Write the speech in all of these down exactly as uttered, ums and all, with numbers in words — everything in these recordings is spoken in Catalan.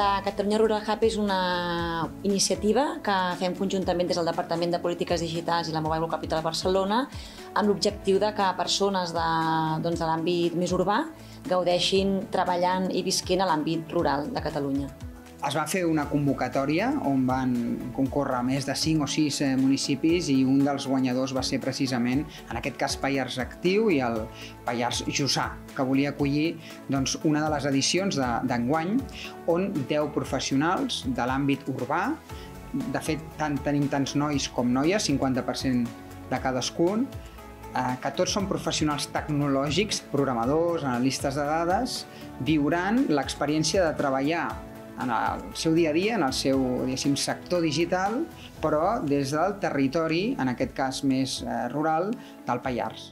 La Catalunya Rural Hub és una iniciativa que fem conjuntament des del Departament de Polítiques Digitals i la Mobile World Capital de Barcelona amb l'objectiu de que persones de, doncs, de l'àmbit més urbà gaudeixin treballant i visquent a l'àmbit rural de Catalunya. Es va fer una convocatòria on van concórrer més de cinc o sis municipis i un dels guanyadors va ser precisament, en aquest cas, Pallars Actiu i el Pallars Jussà, que volia acollir doncs, una de les edicions d'enguany on deu professionals de l'àmbit urbà, de fet tant tenim tants nois com noies, cinquanta per cent de cadascun, que tots són professionals tecnològics, programadors, analistes de dades, viuran l'experiència de treballar en el seu dia a dia, en el seu sector digital, però des del territori, en aquest cas més rural, del Pallars.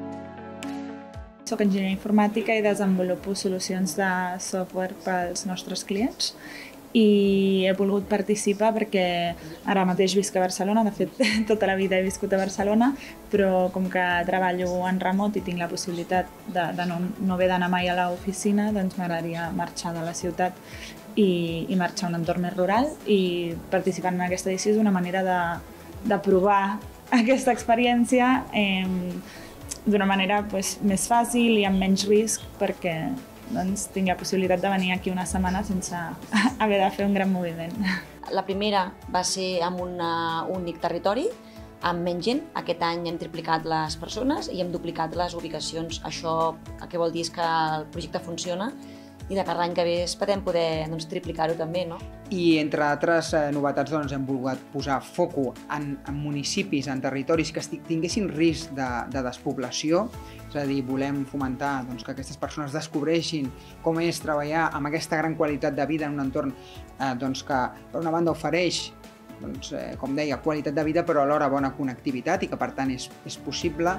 Soc enginyer informàtica i desenvolupo solucions de software pels nostres clients i he volgut participar perquè ara mateix visc a Barcelona, de fet tota la vida he viscut a Barcelona, però com que treballo en remot i tinc la possibilitat de, de no, no haver d'anar mai a l'oficina, doncs m'agradaria marxar de la ciutat i, i marxar a un entorn més rural, i participant en aquesta edició és una manera de, de provar aquesta experiència eh, d'una manera pues, més fàcil i amb menys risc, perquè doncs, tinc la possibilitat de venir aquí una setmana sense haver de fer un gran moviment. La primera va ser en un únic territori, amb menys gent. Aquest any hem triplicat les persones i hem duplicat les ubicacions. Això el que vol dir és que el projecte funciona i de cara a l'any que ve esperem poder doncs, triplicar-ho també. No? I entre altres eh, novetats doncs, hem volgut posar foco en, en municipis, en territoris que tinguessin risc de, de despoblació, és a dir, volem fomentar doncs, que aquestes persones descobreixin com és treballar amb aquesta gran qualitat de vida en un entorn eh, doncs, que per una banda ofereix doncs, eh, com deia, qualitat de vida però alhora bona connectivitat i que per tant és, és possible.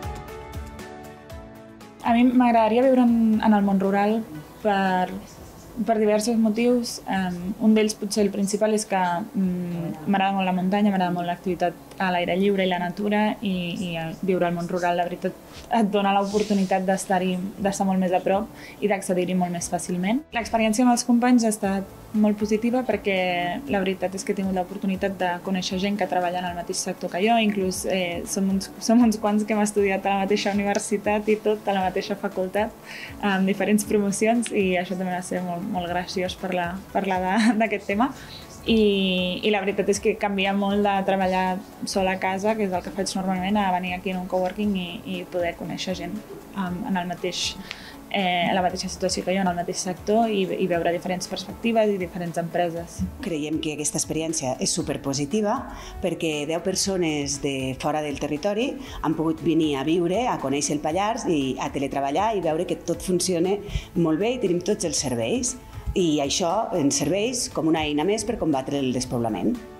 A mi m'agradaria viure en, en el món rural per, per diversos motius. Um, un d'ells, potser el principal, és que um, m'agrada molt la muntanya, m'agrada molt l'activitat a l'aire lliure i la natura, i, i viure al món rural, la veritat, et dona l'oportunitat d'estar-hi, d'estar molt més a prop i d'accedir-hi molt més fàcilment. L'experiència amb els companys ha estat molt positiva perquè la veritat és que he tingut l'oportunitat de conèixer gent que treballa en el mateix sector que jo, inclús eh, som, uns, som uns quants que hem estudiat a la mateixa universitat i tot, a la mateixa facultat, amb diferents promocions, i això també va ser molt, molt graciós parlar, parlar d'aquest tema. I, i la veritat és que canvia molt de treballar sola a casa, que és el que faig normalment, a venir aquí en un coworking i, i poder conèixer gent um, en el mateix Eh, a la mateixa situació que jo, en el mateix sector, i, i veure diferents perspectives i diferents empreses. Creiem que aquesta experiència és superpositiva perquè deu persones de fora del territori han pogut venir a viure, a conèixer el Pallars i a teletreballar i veure que tot funciona molt bé i tenim tots els serveis. I això ens serveix com una eina més per combatre el despoblament.